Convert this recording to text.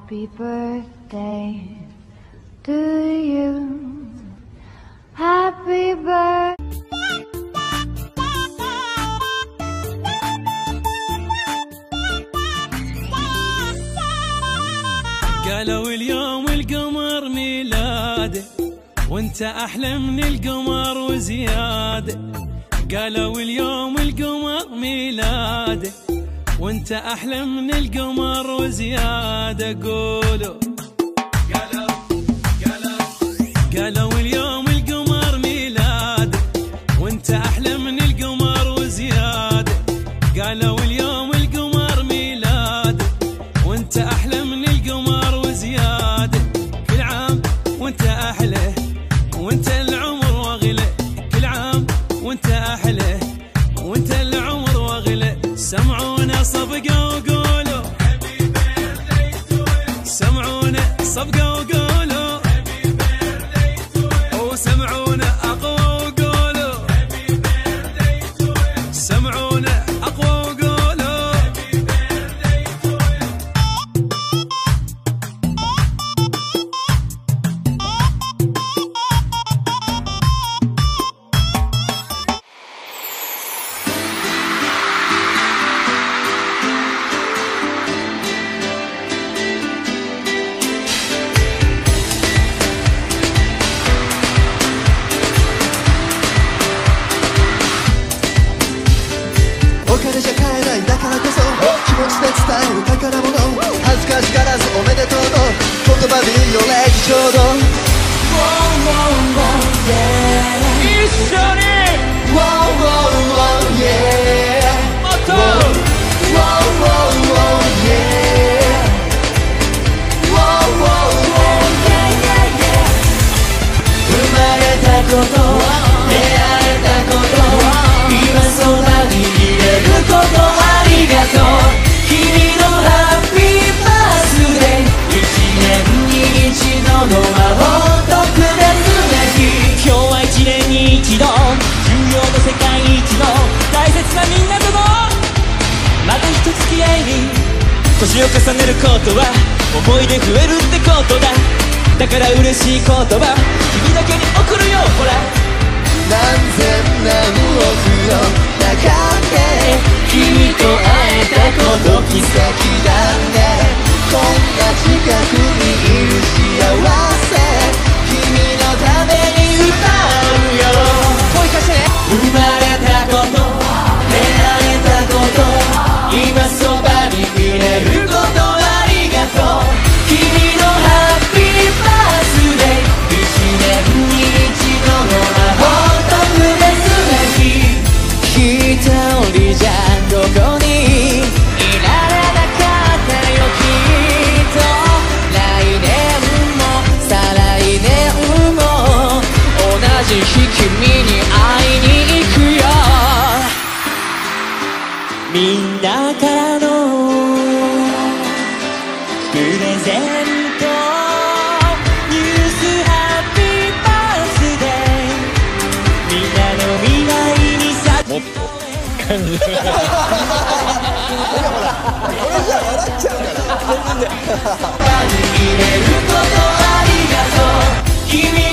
Happy birthday to you. Happy birthday. قالوا اليوم القمر ميلاده وانت احلى من القمر وزياده. قالوا اليوم القمر ميلاده وانت احلى من القمر وزياده. قالوا اليوم القمر ميلاده وانت احلى من القمر وزياده. قالوا اليوم القمر ميلاده وانت احلى من القمر وزياده. كل عام وانت احلى وانت العمر واغلى. كل عام وانت احلى وانت العمر واغلى. سمعونا صفقه وقولوا سمعونا صفقه وقولوا وسمعونا اقوى وقولوا سمعونا اقوى وقولوا. お金じゃ買えないだからこそ気持ちで伝える宝物。恥ずかしがらずおめでとうと言葉でいいよ礼儀ちょうど。 一緒にもっと生まれたこと出会えたこと今そばにいれることありがとう。君のハッピーバースデー一年に一度の魔法特別な日。 今日は一年に一度重要な世界一の大切なみんなとのまた一つ付き合いに年を重ねることは思い出増えるってことだ。だから嬉しい言葉君だけに送るよほら。 何千何億の中で君と会えたこと奇跡だね。こんな近くにいる幸せ君のために歌うよ。もう一回してね。生まれたこと出会えたこと今そばにいれることありがとう。君のハッピーバースデー一年に一度の魔法特別な日。一人じゃどこにいられなかったよきっと。来年も再来年も同じ日君に会いに行くよ。 みんなからのプレゼントニュースハッピーバースデーみんなの未来にさもっと感じこれじゃ笑っちゃうから全然。 入れることありがとう君